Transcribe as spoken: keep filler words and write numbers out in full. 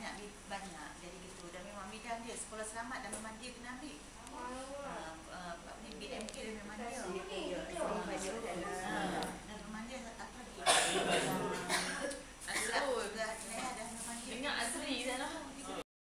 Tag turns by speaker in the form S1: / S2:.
S1: minat banyak. Jadi gitu. Dan memang bidang dia sekolah selamat dan memang dia kena ambil. Uh, uh, B M K dia memang dia.